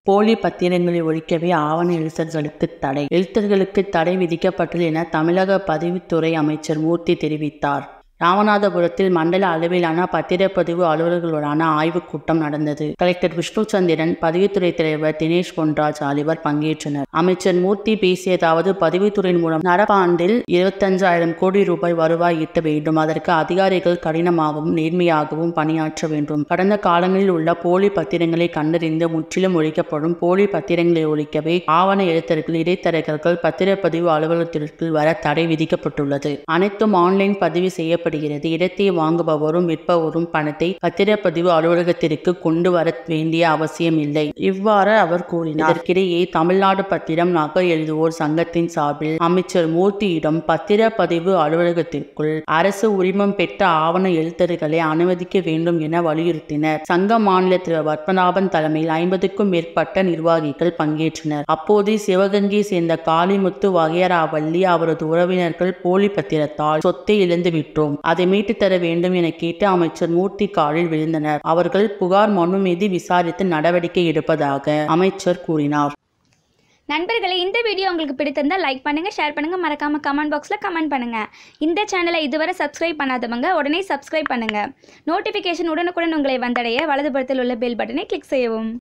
போலி பத்திரங்களை ஒழிக்கவே ஆவண எழுத்தர்களுக்கு தடை. எழுத்தர்களுக்கு தடை விதிக்கப்பட்டுள்ளது என தமிழக பதிவுத்துறை அமைச்சர் மூர்த்தி தெரிவித்தார். ராமநாதபுரத்தில் மண்டல அளவிலான பத்திரப்பதிவு அலுவலர்களுடனான ஆய்வுக் கூட்டம் நடந்தது. கலெக்டர் விஷ்ணுச்சந்திரன், பதிவுத்துறை தலைவர் தினேஷ் பொன்ராஜ் ஆகியோர் பங்கேற்றனர். அமைச்சர் மூர்த்தி பேசியதாவது, பதிவுத்துறையின் மூலம் நடப்பாண்டில் 25,000 கோடி ரூபாய் வருவாய் ஈட்ட வேண்டும். அதற்கு அதிகாரிகள் கடினமாகவும் நேர்மையாகவும் பணியாற்ற வேண்டும். கடந்த காலங்களில் உள்ள போலி பத்திரங்களை கண்டறிந்து முற்றிலும் ஒழிக்கப்படும். போலி பத்திரங்களை ஒழிக்கவே ஆவண எழுத்தர்கள், இடைத்தரகர்கள் பத்திரப்பதிவு அலுவலகத்திற்குள் வர தடை விதிக்கப்பட்டுள்ளது. அனைத்தும் ஆன்லைன் பதிவு செய்யப்படும். இடத்தை வாங்குபவரும் விற்பவரும் பணத்தை பத்திரப்பதிவு அலுவலகத்திற்கு கொண்டு வர வேண்டிய அவசியம் இல்லை. இவ்வாறு அவர் கூறினார். இதற்கிடையே தமிழ்நாடு பத்திரம் நகல் எழுதுவோர் சங்கத்தின் சார்பில் அமைச்சர் மூர்த்தியிடம் பத்திரப்பதிவு அலுவலகத்திற்குள் அரசு உரிமம் பெற்ற ஆவண எழுத்தர்களை அனுமதிக்க வேண்டும் என வலியுறுத்தினர். சங்க மாநில தலைவர் பத்மநாபன் தலைமையில் 50க்கும் மேற்பட்ட நிர்வாகிகள் பங்கேற்றனர். அப்போது சிவகங்கை சேர்ந்த காளிமுத்து வகையராவள்ளி அவரது உறவினர்கள் போலி பத்திரத்தால் சொத்தை இழந்து விட்டோம், அதை மீட்டு தர வேண்டும் என கேட்டு அமைச்சர் மூர்த்தி காலில் விழுந்தனர். அவர்கள் புகார் மனு மீது விசாரித்து நடவடிக்கை எடுப்பதாக அமைச்சர் கூறினார். நண்பர்களே, இந்த வீடியோ உங்களுக்கு பிடித்திருந்தால் லைக் பண்ணுங்க, ஷேர் பண்ணுங்க, மறக்காம கமெண்ட் பாக்ஸ்ல கமெண்ட் பண்ணுங்க. இந்த சேனலை இதுவரை சப்ஸ்கிரைப் பண்ணாதவங்க உடனே சப்ஸ்கிரைப் பண்ணுங்க. நோட்டிபிகேஷன் உடனுக்குடன் உங்களை வந்தடைய வலதுபுறத்தில் உள்ள பெல் பட்டனை கிளிக் செய்யவும்.